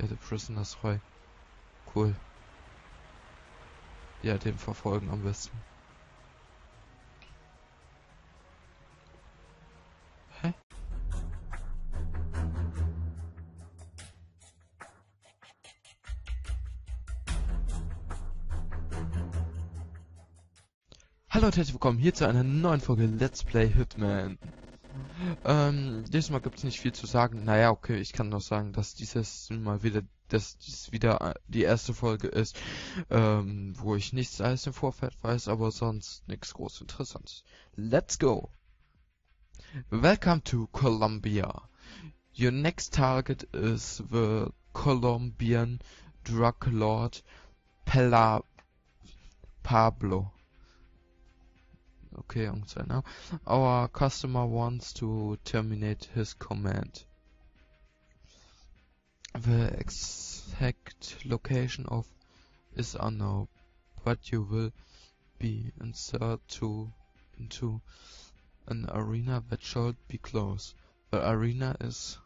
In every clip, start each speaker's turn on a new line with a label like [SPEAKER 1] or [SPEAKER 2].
[SPEAKER 1] Okay, the prisoner ist frei. Cool. Ja, den verfolgen am besten. Hä? Hallo und herzlich willkommen hier zu einer neuen Folge Let's Play Hitman. Dieses Mal gibt es nicht viel zu sagen. Naja, okay, ich kann noch sagen, dass dies wieder die erste Folge ist, wo ich nichts alles im Vorfeld weiß, aber sonst nichts groß Interessantes. Let's go! Welcome to Colombia. Your next target is the Colombian drug lord Pablo. Okay, now. Our customer wants to terminate his command. The exact location of is unknown, but you will be inserted into an arena that should be close. The arena is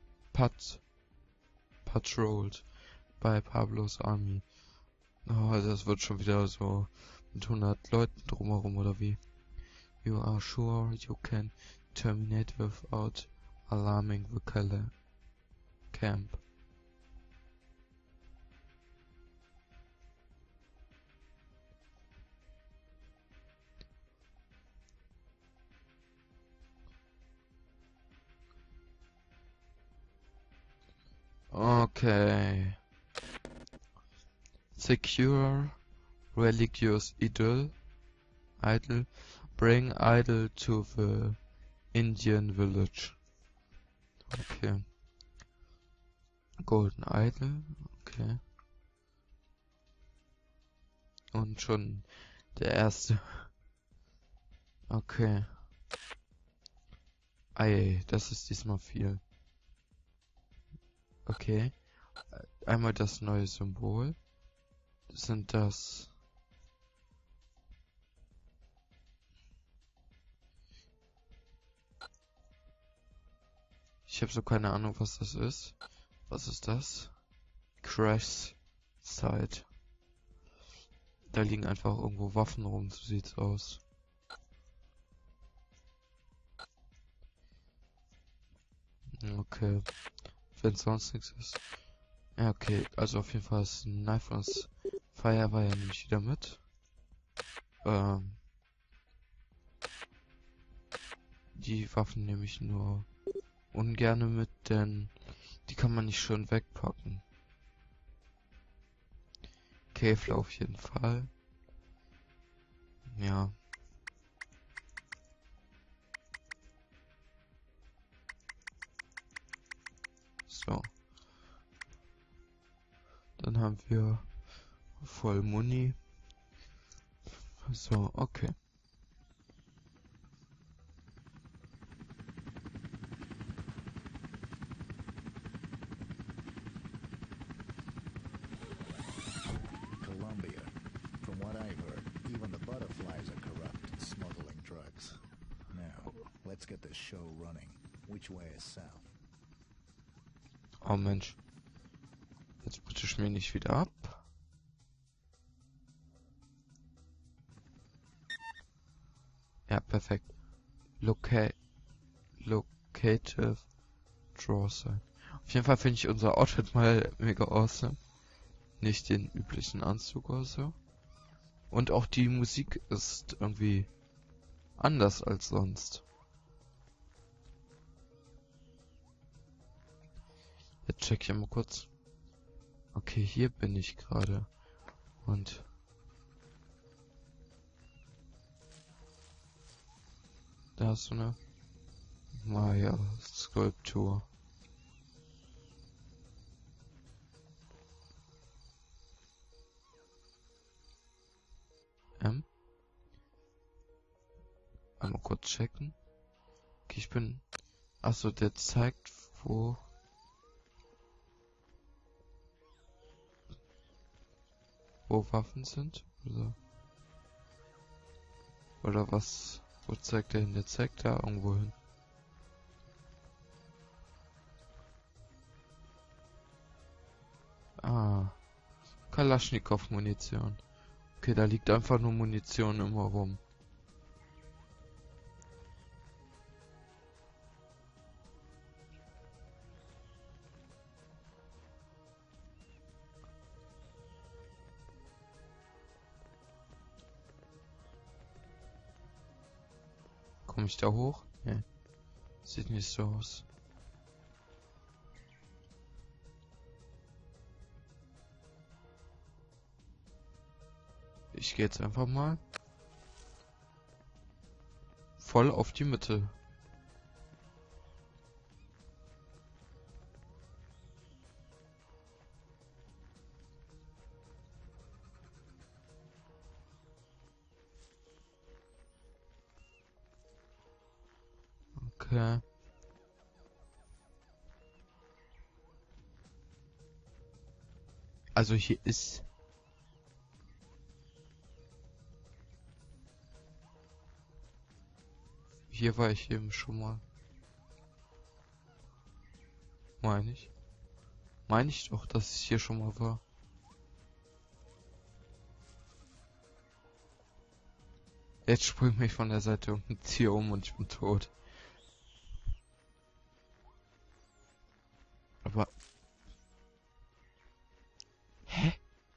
[SPEAKER 1] patrolled by Pablo's army. Oh, das wird schon wieder so mit 100 Leuten drumherum, oder wie? You are sure you can terminate without alarming the camp. Okay. Secure religious idol. Bring idol to the Indian village. Okay. Golden Idol. Okay. Und schon der erste. Okay. Ei, das ist diesmal viel. Okay. Einmal das neue Symbol. Sind das... Ich habe so keine Ahnung, was das ist. Was ist das? Crash Site. Da liegen einfach irgendwo Waffen rum, so sieht's aus. Okay. Wenn sonst nichts ist. Ja, okay. Also auf jeden Fall ist Knife und Fire war ja nämlich wieder mit. Die Waffen nehme ich nur ungerne mit, denn die kann man nicht schön wegpacken. Kevlar auf jeden Fall. Ja. So. Dann haben wir voll Muni. So, okay.
[SPEAKER 2] Colombia. From what I've heard, even the butterflies are corrupt and smuggling drugs. Now, let's get this show running. Which way is south?
[SPEAKER 1] Oh Mensch. Jetzt bitte schmier nicht wieder ab. Ja, perfekt. Locative Draw Sign. Auf jeden Fall finde ich unser Outfit mal mega awesome. Nicht den üblichen Anzug oder so. Und auch die Musik ist irgendwie anders als sonst. Jetzt check ich mal kurz. Okay, hier bin ich gerade. Und da ist so eine Maya-Skulptur. Einmal kurz checken. Okay, ich bin... Achso, der zeigt, wo Waffen sind. Oder was? Wo zeigt der hin? Der zeigt da irgendwo hin. Kalaschnikow-Munition. Okay, da liegt einfach nur Munition immer rum. Komme ich da hoch? Nee. Sieht nicht so aus. Ich gehe jetzt einfach mal voll auf die Mitte. Okay. Also hier ist... Hier war ich eben schon mal. Meine ich. Meine ich doch, dass ich hier schon mal war. Jetzt springt mich von der Seite irgendein Tier um und ich bin tot. Aber... Hä?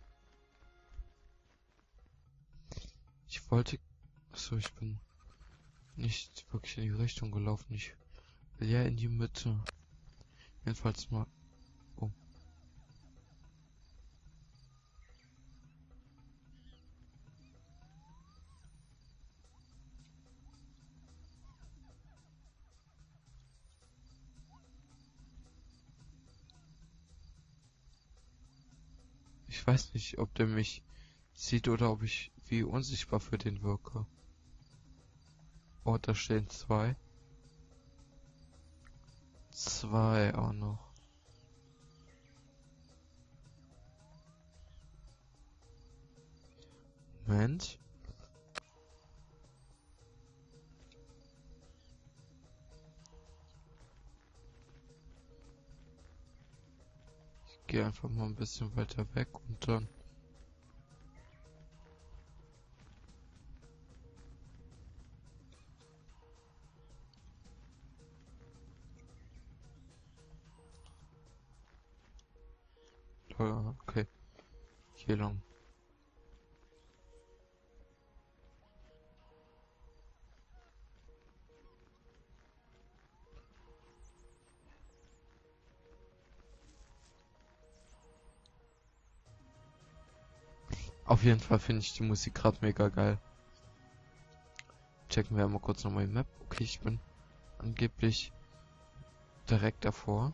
[SPEAKER 1] Ich wollte... Achso, ich bin nicht wirklich in die Richtung gelaufen. Ich will ja in die Mitte. Jedenfalls mal... Oh. Ich weiß nicht, ob der mich sieht oder ob ich wie unsichtbar für den wirke. Oh, da stehen zwei. Zwei auch noch. Moment. Ich gehe einfach mal ein bisschen weiter weg und dann... Okay, hier lang. Auf jeden Fall finde ich die Musik gerade mega geil. Checken wir einmal kurz nochmal die Map. Okay, ich bin angeblich direkt davor.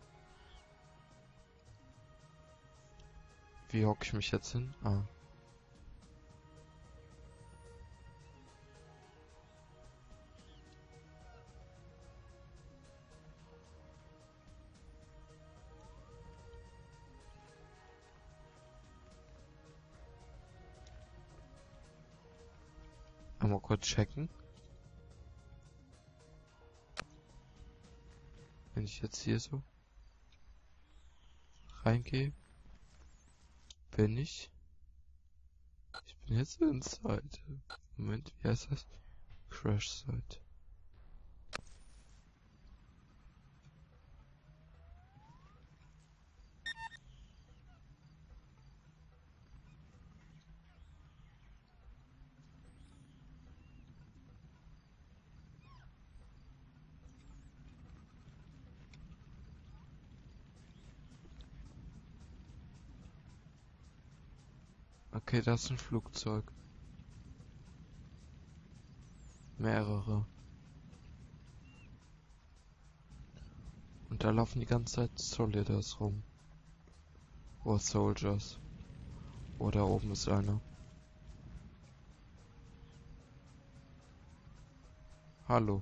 [SPEAKER 1] Wie hocke ich mich jetzt hin? Ah. Einmal kurz checken. Wenn ich jetzt hier so reingehe, bin ich. Ich bin jetzt inside. Moment, wie heißt das? Crash Site. Okay, das ist ein Flugzeug. Mehrere. Und da laufen die ganze Zeit Soldiers rum. Oder Soldiers. Oder oben ist einer. Hallo.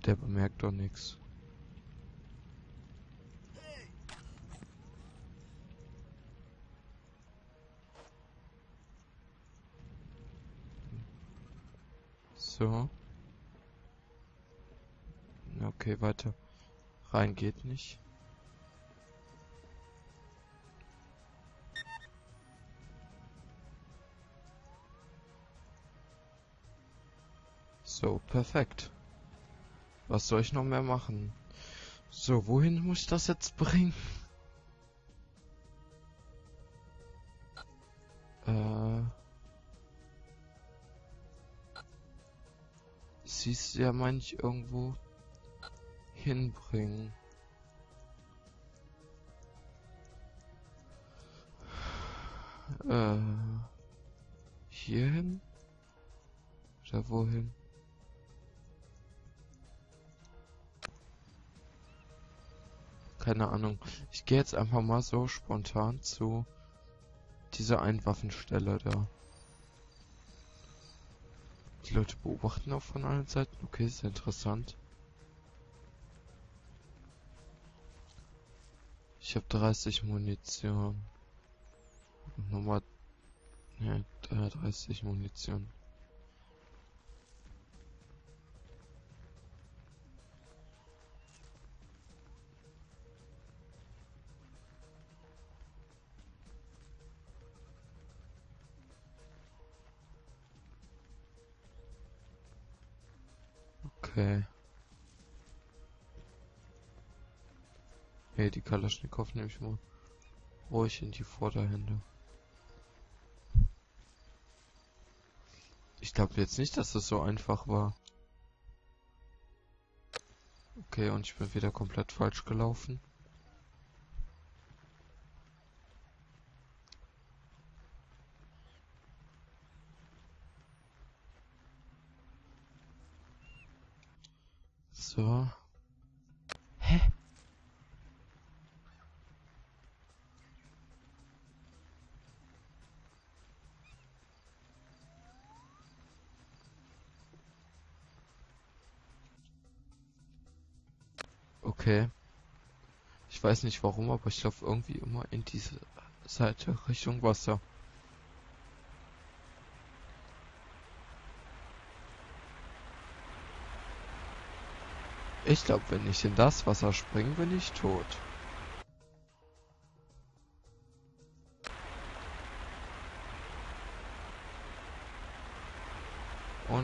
[SPEAKER 1] Der bemerkt doch nichts. So. Okay, weiter. Rein geht nicht. So, perfekt. Was soll ich noch mehr machen? So, wohin muss ich das jetzt bringen? Siehst du ja manch irgendwo hinbringen. Hierhin? Oder wohin? Keine Ahnung. Ich gehe jetzt einfach mal so spontan zu dieser Einwaffenstelle da. Die Leute beobachten auch von allen Seiten. Okay, ist interessant. Ich habe 30 Munition. Und nochmal... Ne, 30 Munition. Okay. Hey, die Kalaschnikow nehme ich mal ruhig in die Vorderhände. Ich glaube jetzt nicht, dass das so einfach war. Okay, und ich bin wieder komplett falsch gelaufen. So. Hä? Okay. Ich weiß nicht warum, aber ich laufe irgendwie immer in diese Seite Richtung Wasser. Ich glaube, wenn ich in das Wasser springe, bin ich tot. Und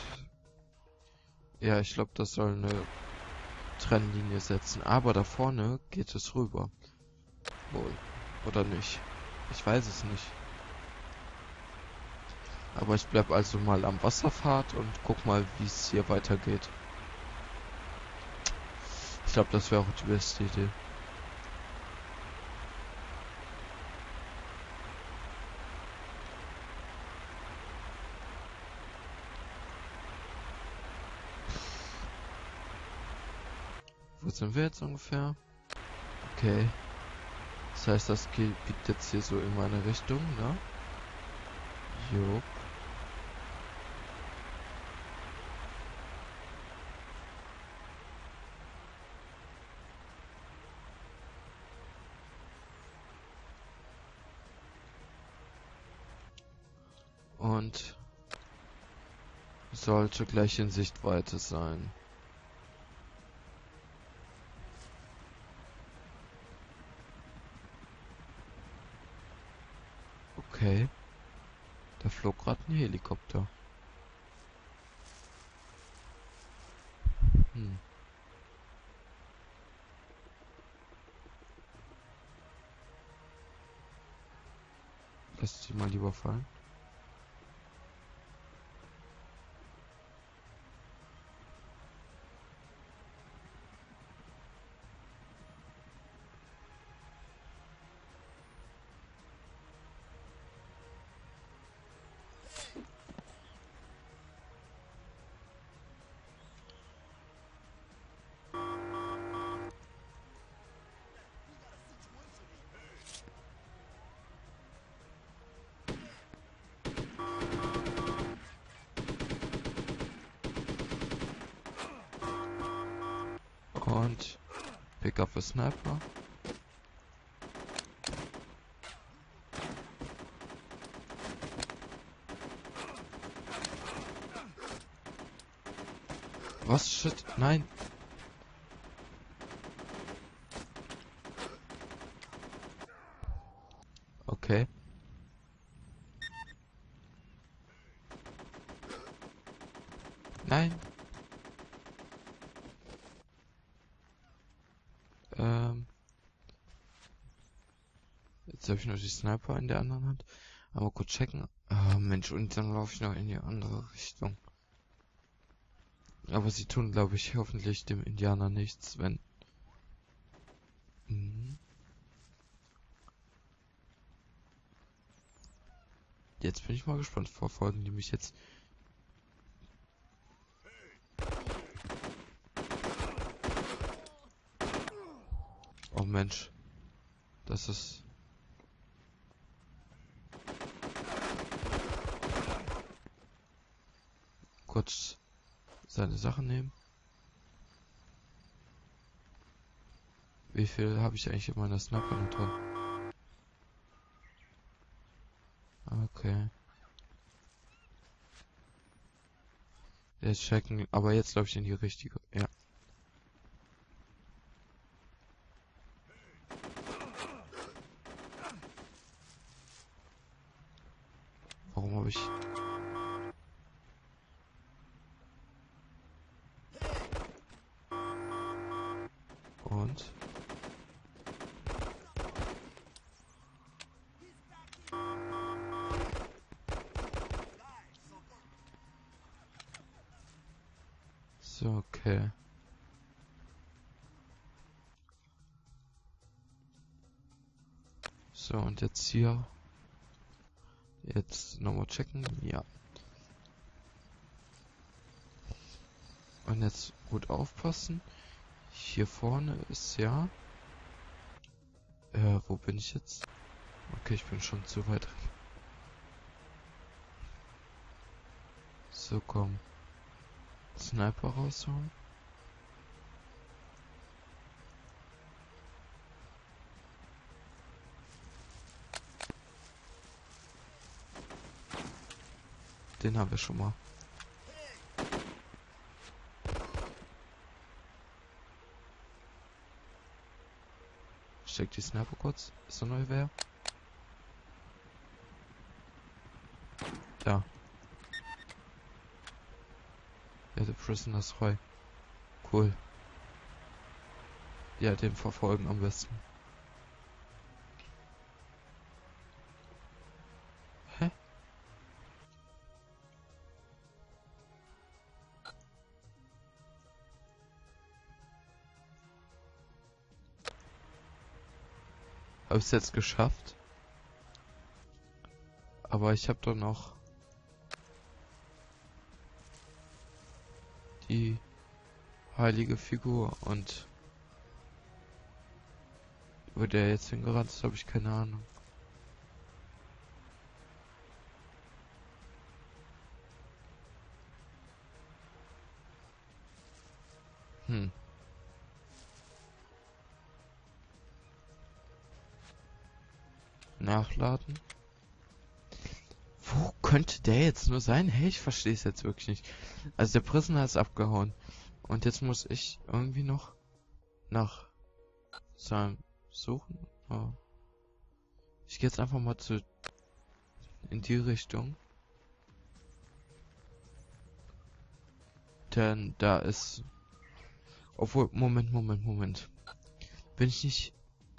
[SPEAKER 1] ja, ich glaube, das soll eine Trennlinie setzen. Aber da vorne geht es rüber. Wohl. Oder nicht. Ich weiß es nicht. Aber ich bleib also mal am Wasserpfad und guck mal, wie es hier weitergeht. Ich glaube, das wäre auch die beste Idee. Wo sind wir jetzt ungefähr? Okay. Das heißt, das biegt jetzt hier so in meine Richtung, ne? Jo. Und sollte gleich in Sichtweite sein. Okay. Da flog gerade ein Helikopter. Hm. Lass sie mal lieber fallen. Und pick up a sniper. Was? Shit? Nein. Okay. Nein. Jetzt habe ich noch die Sniper in der anderen Hand. Aber kurz checken. Ah, Mensch, und dann laufe ich noch in die andere Richtung. Aber sie tun, glaube ich, hoffentlich dem Indianer nichts, wenn... Mhm. Jetzt bin ich mal gespannt. Verfolgen die mich jetzt... Oh Mensch. Das ist... Kurz seine Sachen nehmen. Wie viel habe ich eigentlich in meiner Sniper noch drin? Okay. Jetzt checken, aber jetzt glaube ich in die richtige. Ja. Warum habe ich... Und... So, okay. So, und jetzt hier. Jetzt nochmal checken. Ja. Und jetzt gut aufpassen. Hier vorne ist ja... wo bin ich jetzt? Okay, ich bin schon zu weit. So, komm. Sniper rausholen. Den haben wir schon mal. Check die Sniper kurz. Ist da neu wer? Da. Ja, der Prisoner ist frei. Cool. Ja, den verfolgen am besten. Hä? Habe ich es jetzt geschafft? Aber ich habe doch noch die heilige Figur und wo der jetzt hingerannt ist, habe ich keine Ahnung. Nachladen. Wo könnte der jetzt nur sein? Hey, ich verstehe es jetzt wirklich nicht. Also der Prisoner ist abgehauen. Und jetzt muss ich irgendwie noch nach seinem suchen. Oh. Ich gehe jetzt einfach mal in die Richtung. Denn da ist... Obwohl, Moment. Bin ich nicht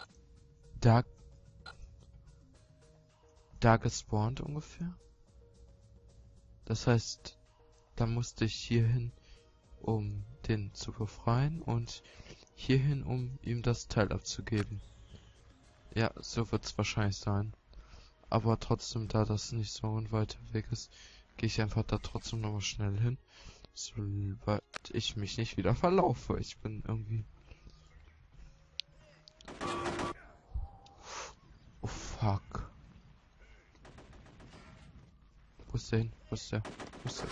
[SPEAKER 1] da gespawnt ungefähr? Das heißt, da musste ich hierhin, um den zu befreien und hierhin, um ihm das Teil abzugeben. Ja, so wird es wahrscheinlich sein. Aber trotzdem, da das nicht so ein weiter Weg ist, gehe ich einfach da trotzdem nochmal schnell hin, sobald ich mich nicht wieder verlaufe. Ich bin irgendwie... Oh fuck. Wo ist der hin? Wo ist der? Wo ist der?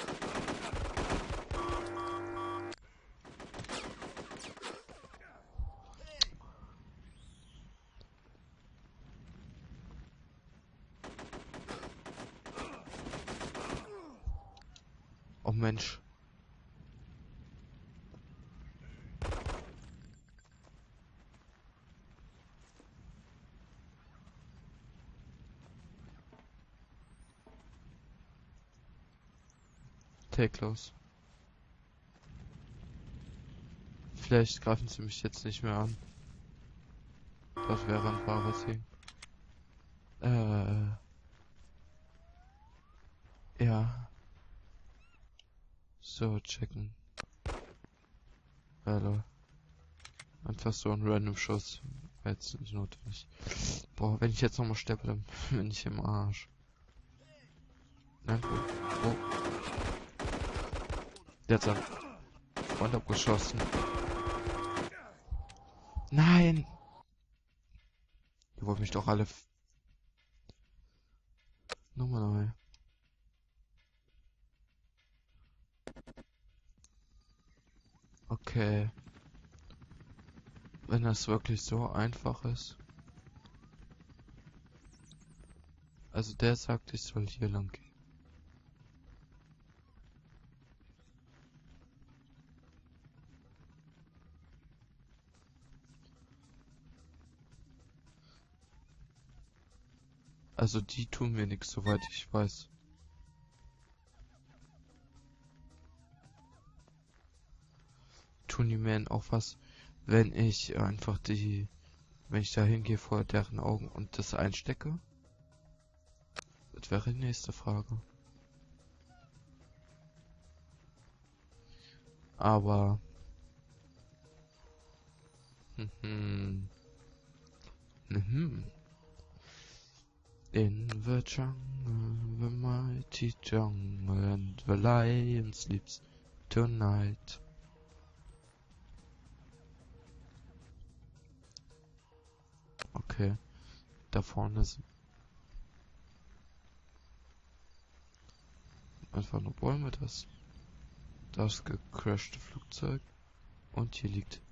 [SPEAKER 1] Mensch. Take los. Vielleicht greifen sie mich jetzt nicht mehr an. Das wäre ein wahres Ding. Ja. So, checken. Hallo. Einfach so ein random Schuss. War jetzt nicht notwendig. Boah, wenn ich jetzt nochmal sterbe, dann bin ich im Arsch. Nein, oh. Der hat seinen Freund abgeschossen. Nein! Ihr wollt mich doch alle... Nochmal neu. Okay. Wenn das wirklich so einfach ist. Also der sagt, ich soll hier lang gehen. Also die tun mir nichts, soweit ich weiß. Tun die mir auch was, wenn ich einfach wenn ich da hingehe vor deren Augen und das einstecke? Das wäre die nächste Frage. Aber... In the jungle, the mighty jungle, and the lion sleeps tonight. Okay, da vorne sind einfach nur Bäume, das gecrashte Flugzeug und hier liegt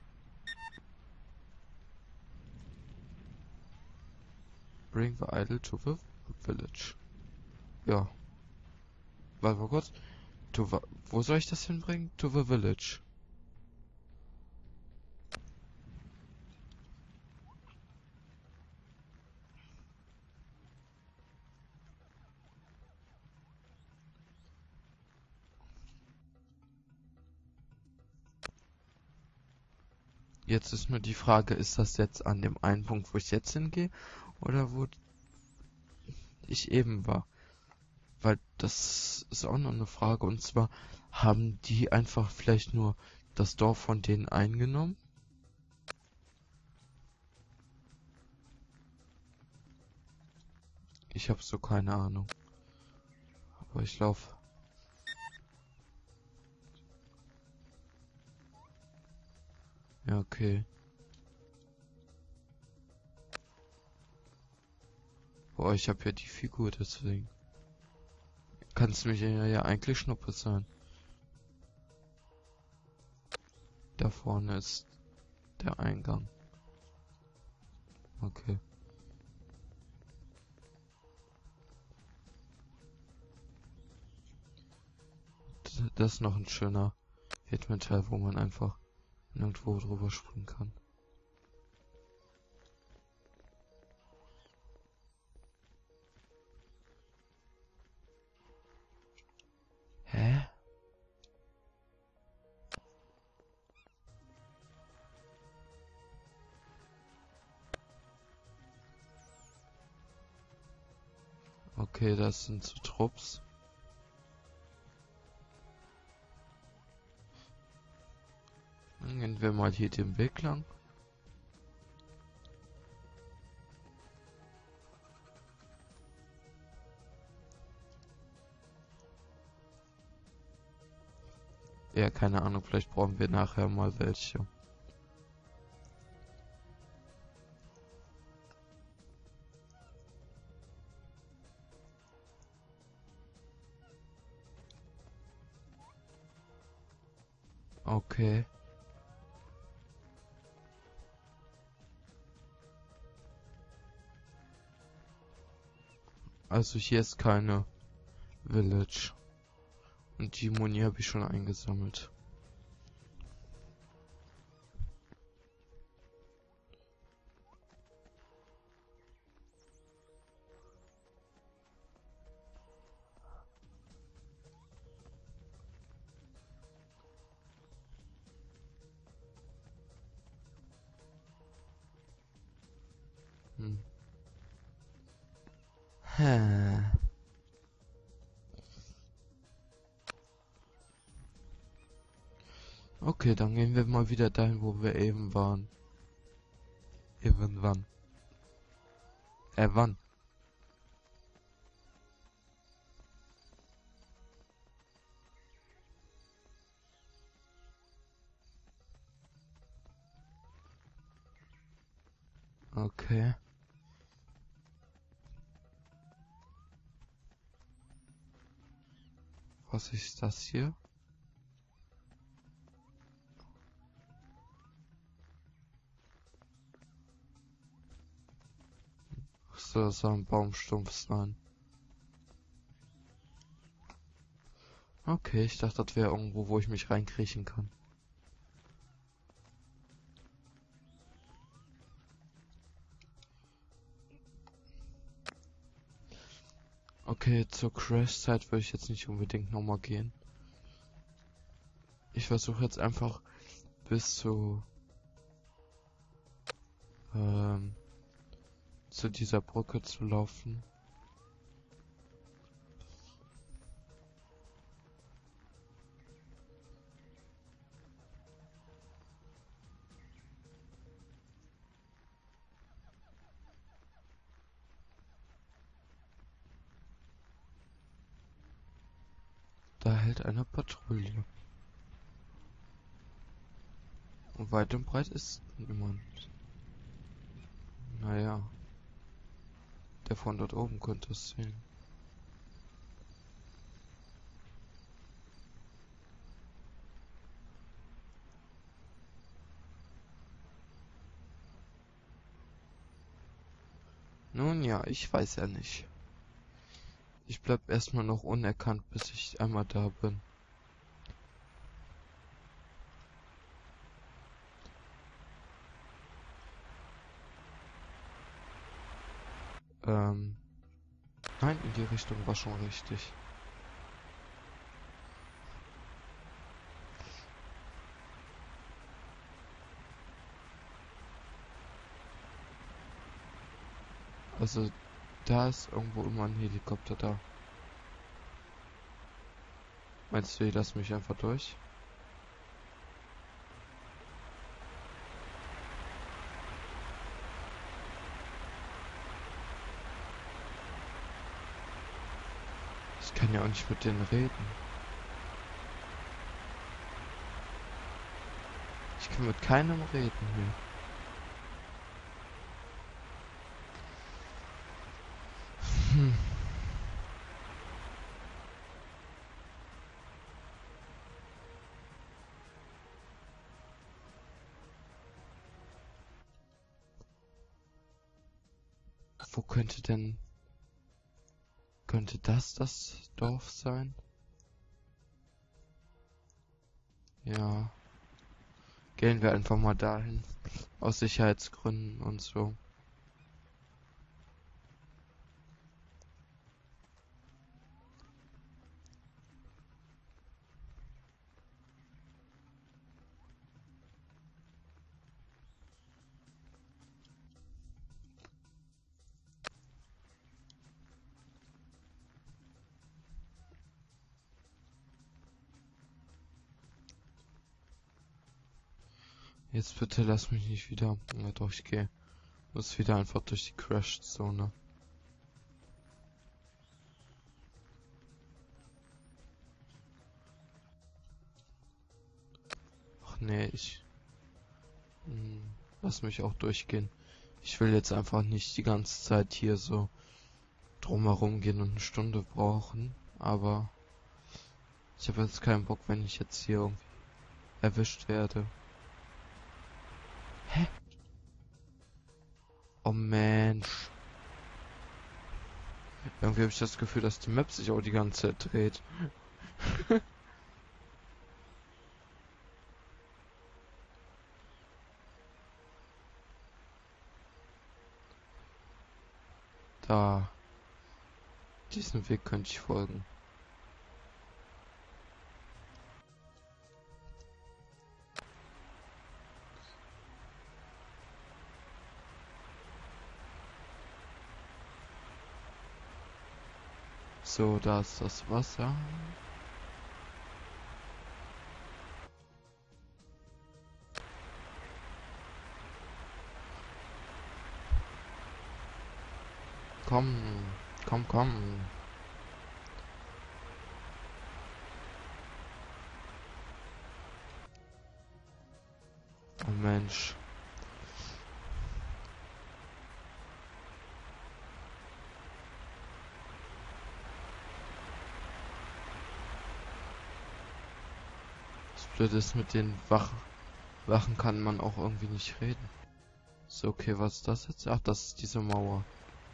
[SPEAKER 1] Bring the idol to the village. Ja. Warte mal kurz. Wo soll ich das hinbringen? To the village. Jetzt ist nur die Frage, ist das jetzt an dem einen Punkt, wo ich jetzt hingehe, oder wo ich eben war? Weil das ist auch noch eine Frage, und zwar, haben die einfach vielleicht nur das Dorf von denen eingenommen? Ich habe so keine Ahnung. Aber ich laufe. Ja, okay. Boah, ich habe ja die Figur, deswegen. Kannst du mich ja eigentlich Schnuppe sein. Da vorne ist der Eingang. Okay. Das ist noch ein schöner Hitman-Teil, wo man einfach nirgendwo drüber springen kann. Hä? Okay, das sind so Trupps. Dann gehen wir mal hier den Weg lang. Ja, keine Ahnung, vielleicht brauchen wir nachher mal welche. Okay. Also hier ist keine Village. Und die Moni habe ich schon eingesammelt. Hä. Okay, dann gehen wir mal wieder dahin, wo wir eben waren. Irgendwann. Wann? Okay. Was ist das hier? So, das soll ein Baumstumpf sein. Okay, ich dachte, das wäre irgendwo, wo ich mich reinkriechen kann. Okay, zur Crash-Zeit würde ich jetzt nicht unbedingt nochmal gehen. Ich versuche jetzt einfach bis zu dieser Brücke zu laufen. Da hält eine Patrouille. Und weit und breit ist niemand. Naja. Der von dort oben könnte es sehen. Nun ja, ich weiß ja nicht. Ich bleib erstmal noch unerkannt, bis ich einmal da bin. Nein, in die Richtung war schon richtig. Also, da ist irgendwo immer ein Helikopter da. Meinst du, die lassen mich einfach durch? Ich kann ja auch nicht mit denen reden. Ich kann mit keinem reden hier. Wo könnte das Dorf sein? Ja. Gehen wir einfach mal dahin. Aus Sicherheitsgründen und so. Jetzt bitte lass mich nicht wieder. Ja, doch, ich gehe. Muss wieder einfach durch die Crash-Zone. Ach nee, lass mich auch durchgehen. Ich will jetzt einfach nicht die ganze Zeit hier so drumherum gehen und eine Stunde brauchen. Aber ich habe jetzt keinen Bock, wenn ich jetzt hier irgendwie erwischt werde. Hä? Oh Mensch. Irgendwie habe ich das Gefühl, dass die Map sich auch die ganze Zeit dreht. Da. Diesen Weg könnte ich folgen. So, da ist das Wasser. Komm, komm, komm. Oh Mensch. Das Blöde ist, mit den Wachen kann man auch irgendwie nicht reden. So, okay, was ist das jetzt? Ach, das ist diese Mauer.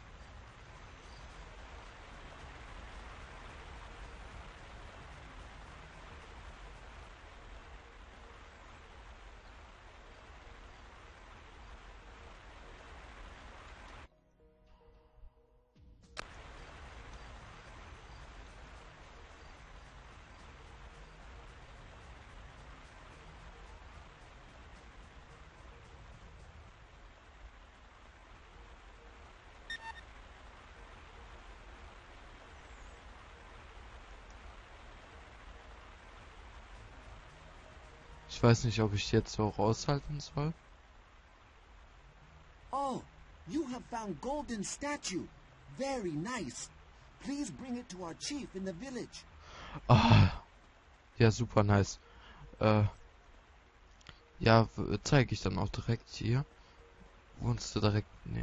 [SPEAKER 1] Ich weiß nicht, ob ich jetzt so raushalten soll.
[SPEAKER 3] Oh, you have found golden statue. Very nice. Please bring it to our chief in the village.
[SPEAKER 1] Ah, ja, super nice. Ja, zeige ich dann auch direkt hier. Wohnst du direkt? Nee.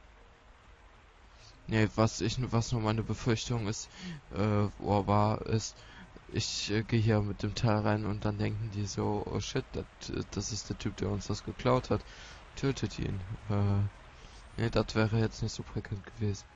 [SPEAKER 1] Nee, was nur meine Befürchtung ist, ist, ich gehe hier mit dem Teil rein und dann denken die so, oh shit, das ist der Typ, der uns das geklaut hat. Tötet ihn. Nee, das wäre jetzt nicht so prickelnd gewesen.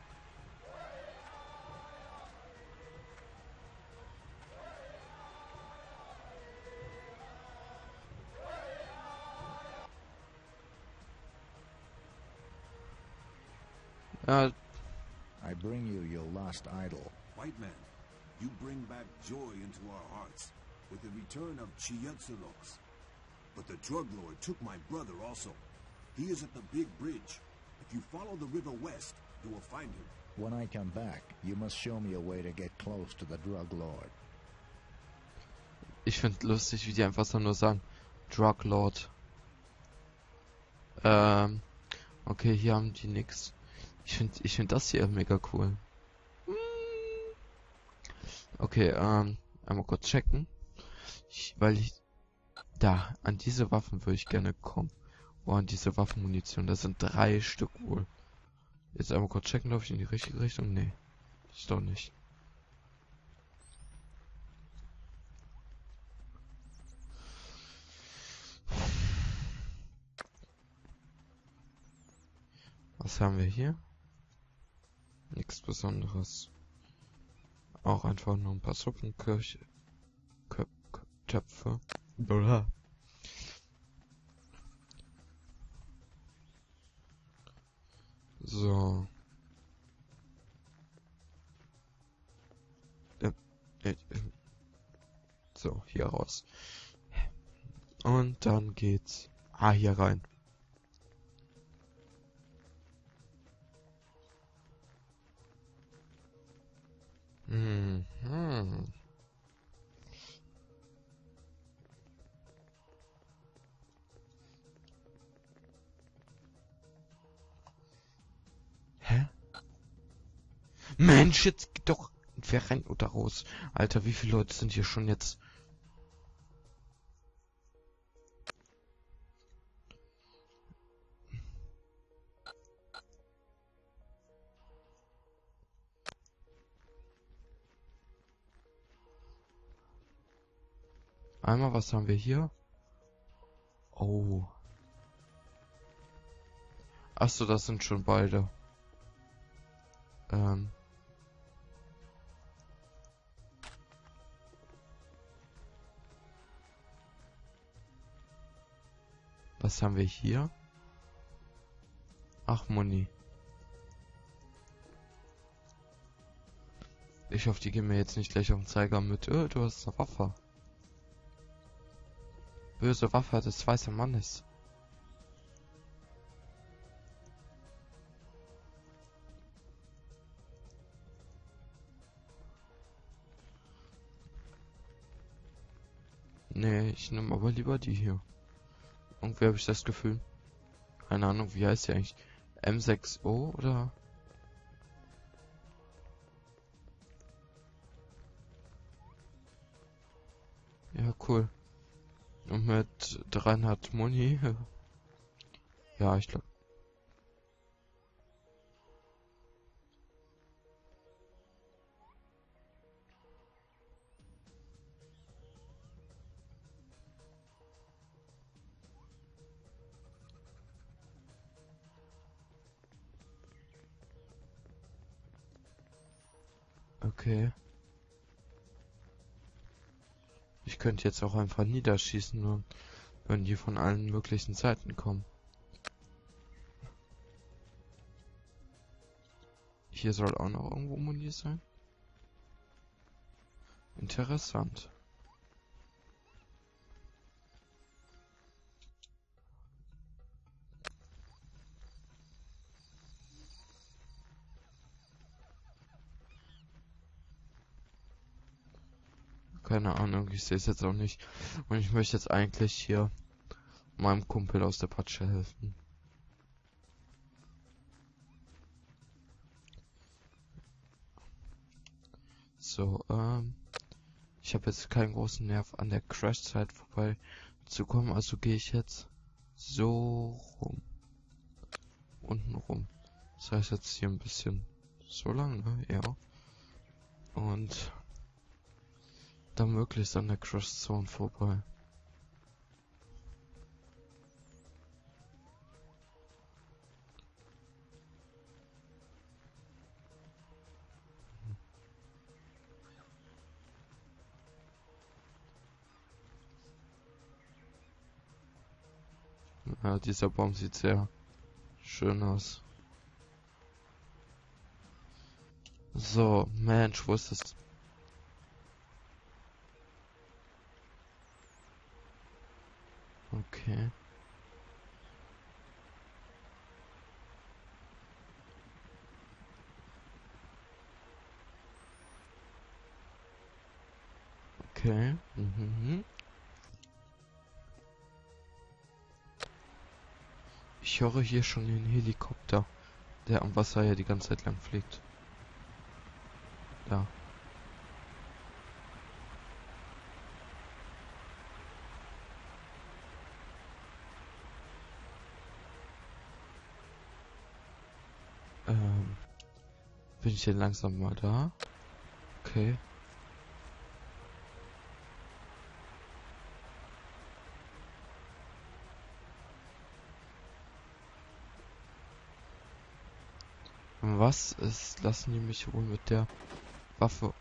[SPEAKER 1] Ja,
[SPEAKER 2] I bring you your lost idol.
[SPEAKER 4] White man, you bring back joy into our hearts with the return of Chietzelox. But the drug lord took my brother also. He is at the big bridge. If you follow the river west, you will find him.
[SPEAKER 2] When I come back, you must show me a way to get close to the drug lord.
[SPEAKER 1] ich finde lustig, wie die einfach so nur sagen, Drug Lord. Okay, hier haben die nix. Ich find das hier mega cool. Okay, einmal kurz checken. Da, an diese Waffen würde ich gerne kommen. Oh, an diese Waffenmunition. Das sind 3 Stück wohl. Jetzt einmal kurz checken, laufe ich in die richtige Richtung? Nee. Ist doch nicht. Was haben wir hier? Nichts Besonderes. Auch einfach nur ein paar Suppenköche. Töpfe. Blah. So. So, hier raus. Und dann geht's. Hier rein. Mhm. Hä? Mensch, jetzt geht doch wer rein oder raus. Alter, wie viele Leute sind hier schon jetzt? Einmal, was haben wir hier? Oh. Ach so, das sind schon beide. Was haben wir hier? Ach, Muni. Ich hoffe, die gehen mir jetzt nicht gleich auf den Zeiger mit, du hast eine Waffe. Böse Waffe des weißen Mannes. Nee, ich nehme aber lieber die hier. Irgendwie habe ich das Gefühl. Keine Ahnung, wie heißt die eigentlich? M6O oder? Ja, cool. Und mit 300 Muni. Ja, ich glaube. Okay. Ich könnte jetzt auch einfach niederschießen, und wenn die von allen möglichen Seiten kommen. Hier soll auch noch irgendwo Muni sein. Interessant. Keine Ahnung, ich sehe es jetzt auch nicht. Und ich möchte jetzt eigentlich hier meinem Kumpel aus der Patsche helfen. So, ich habe jetzt keinen großen Nerv an der Crash-Zeit vorbei zu kommen, also gehe ich jetzt so rum. Unten rum. Das heißt jetzt hier ein bisschen so lang, ne? Ja. Und dann möglichst an der Crash-Zone vorbei. Ja, dieser Baum sieht sehr schön aus. So, Mensch, wo ist es? Okay. Okay. Mhm. Ich höre hier schon den Helikopter, der am Wasser ja die ganze Zeit lang fliegt. Da. Bin ich denn langsam mal da? Okay. Was ist, lassen die mich wohl mit der Waffe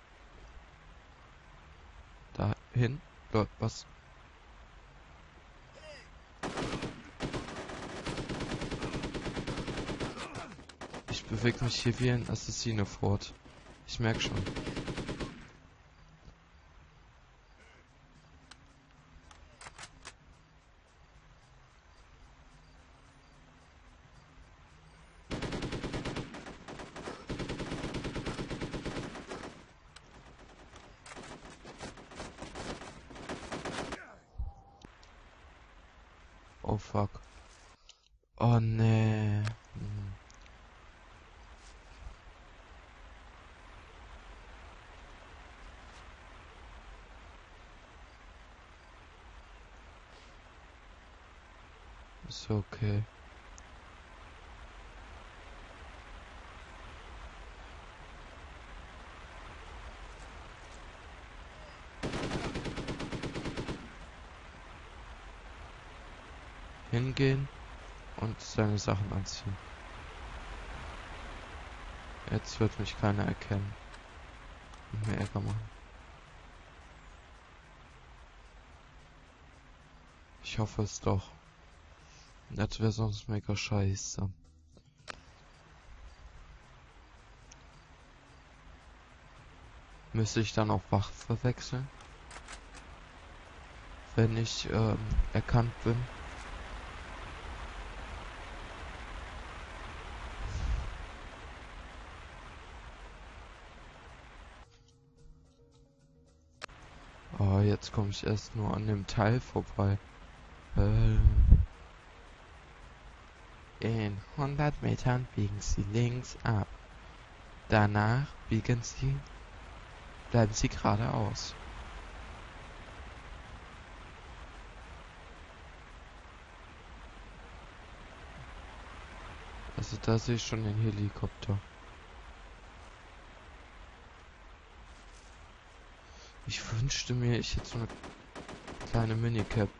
[SPEAKER 1] dahin? Leute, was? Ich bewege mich hier wie ein Assassine fort. Ich merke schon. Oh fuck. Oh nee. Ist okay. Hingehen und seine Sachen anziehen. Jetzt wird mich keiner erkennen und mir Ärger machen. Ich hoffe es doch. Das wäre sonst mega scheiße. Müsste ich dann auch Waffe wechseln? Wenn ich erkannt bin? Oh, jetzt komme ich erst nur an dem Teil vorbei. In 100 Metern biegen Sie links ab. Danach bleiben Sie geradeaus. Also da sehe ich schon den Helikopter. Ich wünschte mir, ich hätte so eine kleine Minicap.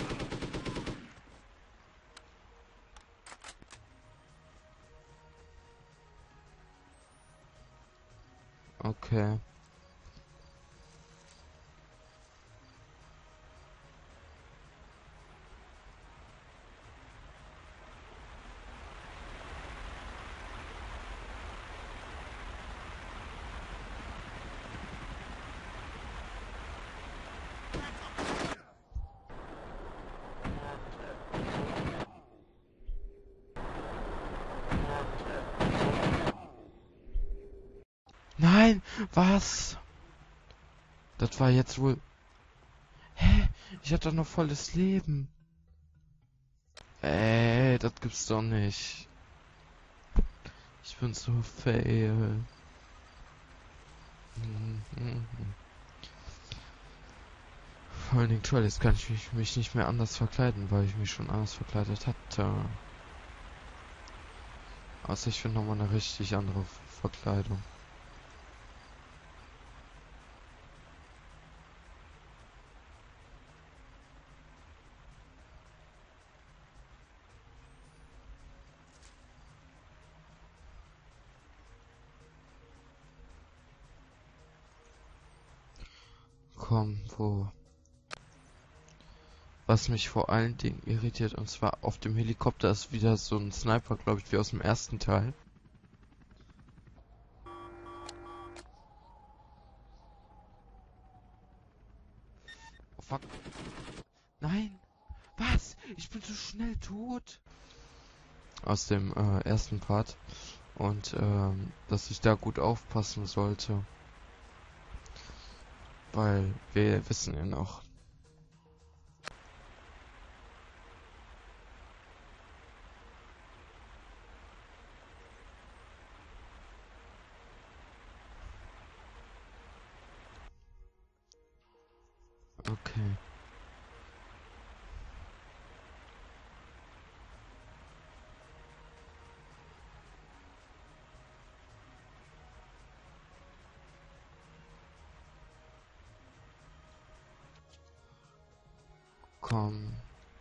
[SPEAKER 1] Okay. Nein, was? Das war jetzt wohl... Hä? Ich hatte doch noch volles Leben. Das gibt's doch nicht. Ich bin so fail. Vor allen Dingen toll, jetzt kann ich mich nicht mehr anders verkleiden, weil ich mich schon anders verkleidet hatte. Außer ich finde nochmal eine richtig andere Verkleidung. Komm, wo? Was mich vor allen Dingen irritiert, und zwar auf dem Helikopter ist wieder so ein Sniper, glaube ich, wie aus dem ersten Teil. Oh, fuck. Nein! Was? Ich bin so schnell tot! Aus dem ersten Part. Und dass ich da gut aufpassen sollte. Weil wir wissen ja noch. Okay. Komm.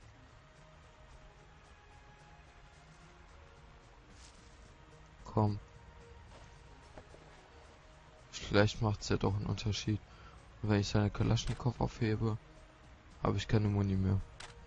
[SPEAKER 1] Komm. Vielleicht macht's ja doch einen Unterschied. Und wenn ich seine Kalaschnikow aufhebe, habe ich keine Muni mehr.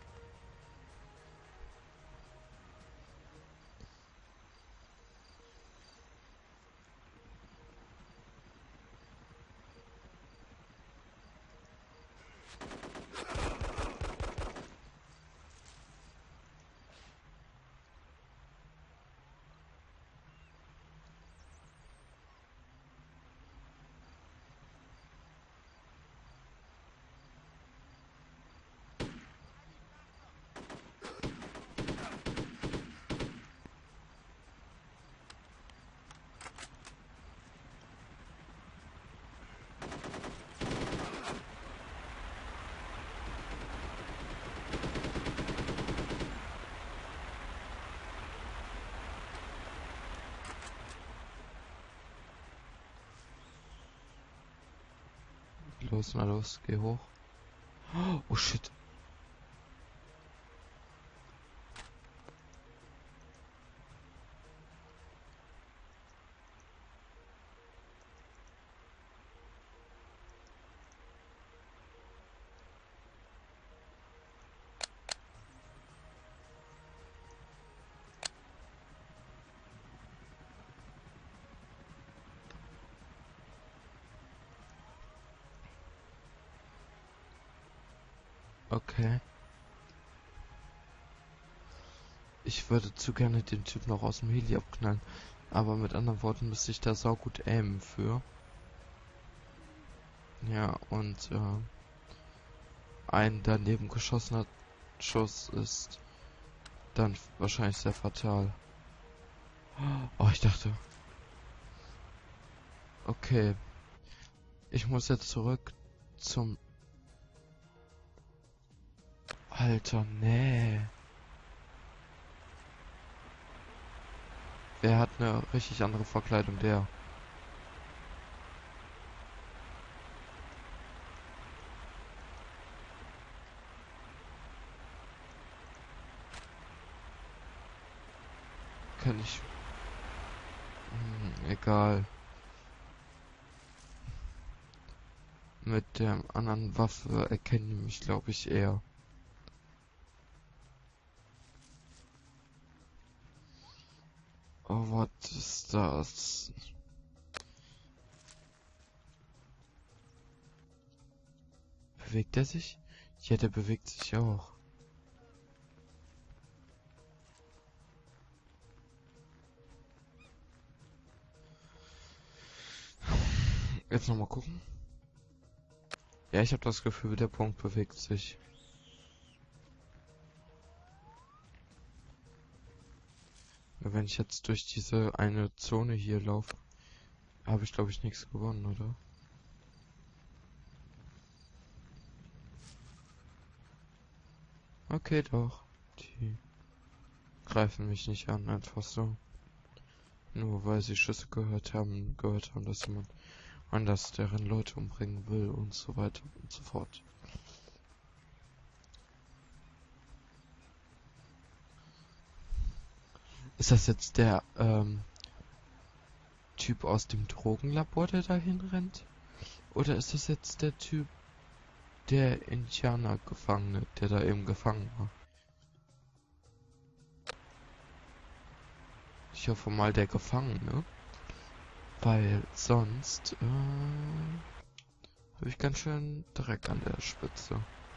[SPEAKER 1] Los, na los, geh hoch. Oh shit. Okay. Ich würde zu gerne den Typ noch aus dem Heli abknallen. Aber mit anderen Worten müsste ich da saugut aimen für. Ja, und ein daneben geschossener Schuss ist dann wahrscheinlich sehr fatal. Oh, ich dachte... Okay. Ich muss jetzt zurück zum... Alter, nee. Wer hat eine richtig andere Verkleidung? Der. Kann ich... egal. Mit der anderen Waffe erkennen die mich, glaube ich, eher. Oh, was ist das? Bewegt er sich? Ja, der bewegt sich auch. Jetzt nochmal gucken. Ja, ich habe das Gefühl, der Punkt bewegt sich. Wenn ich jetzt durch diese eine Zone hier laufe, habe ich, glaube ich, nichts gewonnen, oder? Okay, doch. Die greifen mich nicht an, einfach so. Nur weil sie Schüsse gehört haben, dass jemand anders deren Leute umbringen will und so weiter und so fort. Ist das jetzt der Typ aus dem Drogenlabor, der dahin rennt? Oder ist das jetzt der Typ, der Indianer-Gefangene, der da eben gefangen war? Ich hoffe mal der Gefangene. Weil sonst habe ich ganz schön Dreck an der Spitze.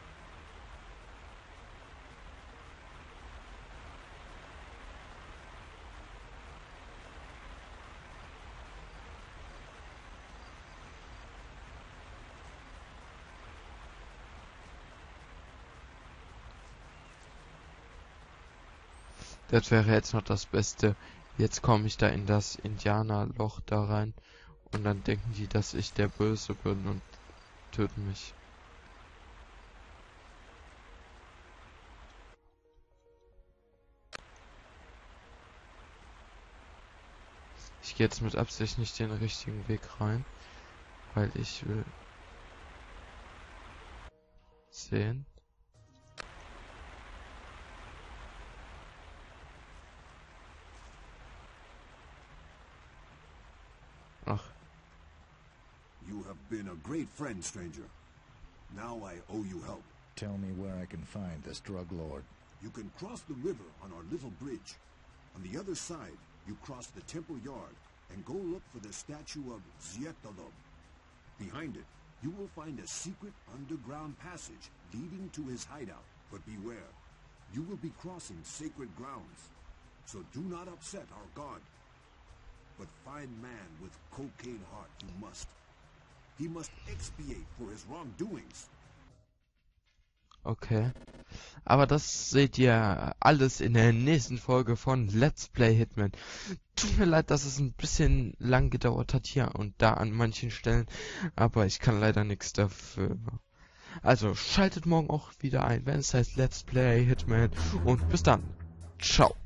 [SPEAKER 1] Das wäre jetzt noch das Beste. Jetzt komme ich da in das Indianerloch da rein und dann denken die, dass ich der Böse bin und töten mich. Ich gehe jetzt mit Absicht nicht den richtigen Weg rein, weil ich will sehen. Ach.
[SPEAKER 4] You have been a great friend, stranger. Now I owe you help.
[SPEAKER 2] Tell me where I can find this drug lord.
[SPEAKER 4] You can cross the river on our little bridge. On the other side, you cross the temple yard and go look for the statue of Xietalob. Behind it, you will find a secret underground passage leading to his hideout. But beware, you will be crossing sacred grounds, so do not upset our god. But fine man with cocaine heart you must. He must expiate for his wrongdoings.
[SPEAKER 1] Okay. Aber das seht ihr alles in der nächsten Folge von Let's Play Hitman. Tut mir leid, dass es ein bisschen lang gedauert hat hier und da an manchen Stellen, aber ich kann leider nichts dafür. Also schaltet morgen auch wieder ein, wenn es heißt Let's Play Hitman und bis dann. Ciao.